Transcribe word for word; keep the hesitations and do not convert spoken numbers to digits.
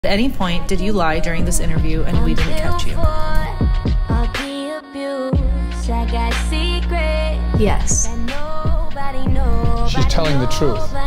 At any point, did you lie during this interview and we didn't catch you? Yes. She's telling the truth.